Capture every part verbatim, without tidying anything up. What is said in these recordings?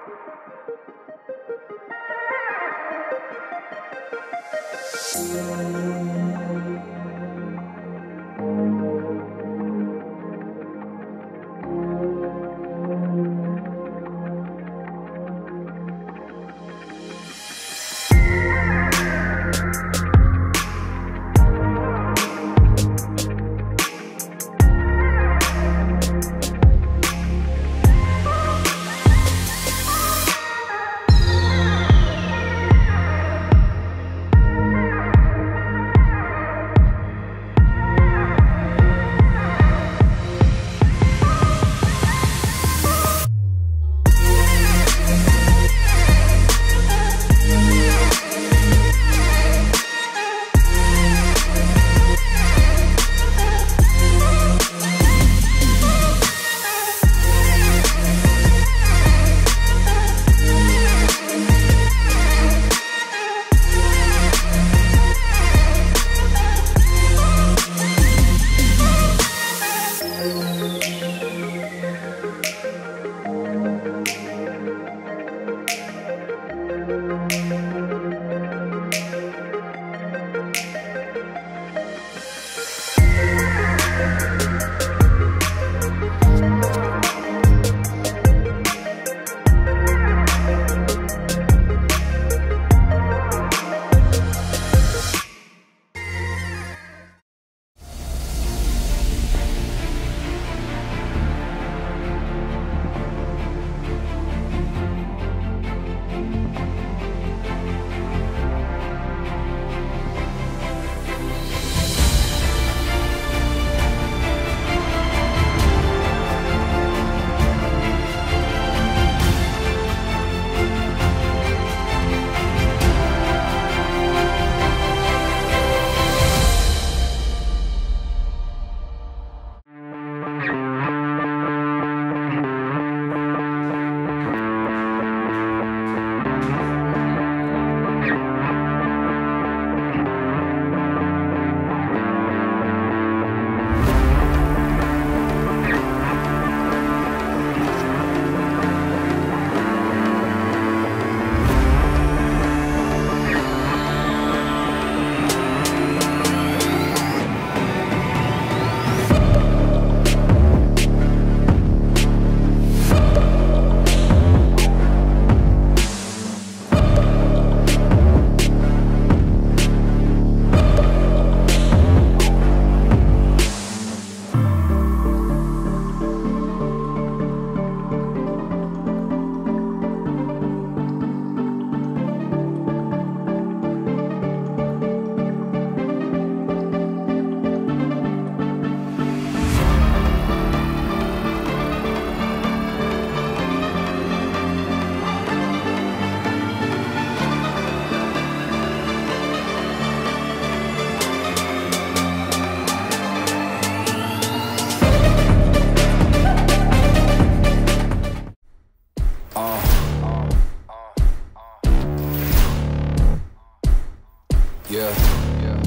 Yeah, yeah,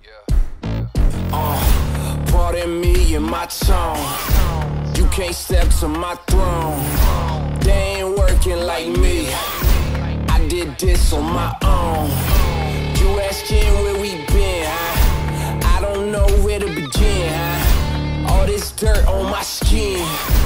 yeah. Uh, pardon me and my tone. You can't step to my throne. They ain't working like me. I did this on my own. You asking where we been, huh? I don't know where to begin, huh? All this dirt on my skin.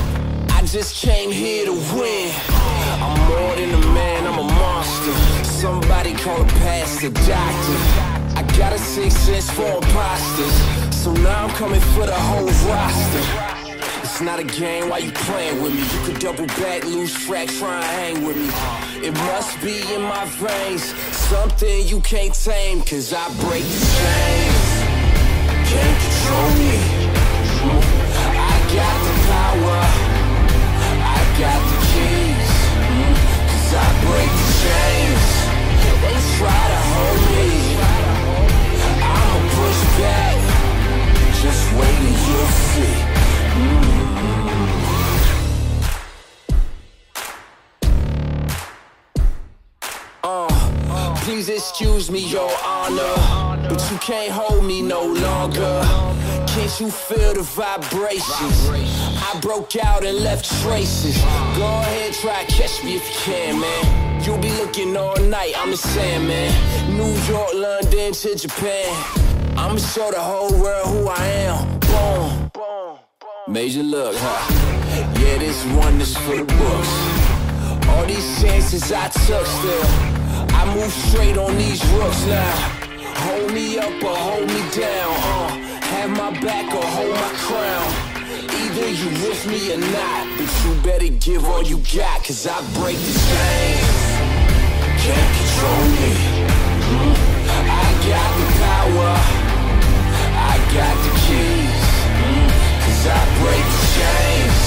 I just came here to win. I'm more than a man, I'm a monster. Somebody call a pastor, doctor. I got a sixth sense for imposters, so now I'm coming for the whole roster. It's not a game, why you playing with me? You could double back, lose track, try and hang with me. It must be in my veins, something you can't tame, cause I break the chains. Can't control me. I got the power, I got the keys, cause I break the chains. They try to hold me, I'ma push back, just wait and you'll see. Uh, please excuse me, your honor, but you can't hold me no longer. Can't you feel the vibrations? I broke out and left traces. Go ahead, try catch me if you can, man. You'll be looking all night, I'm the Sandman. New York, London to Japan. I'ma show the whole world who I am. Boom. Major look, huh? Yeah, this one is for the books. All these chances I took still, I move straight on these rooks now. Hold me up or hold me down, uh have my back or hold my crown. Either you with me or not, but you better give all you got, cause I break the chains. Can't control me. mm. I got the power, I got the keys, mm. cause I break the chains.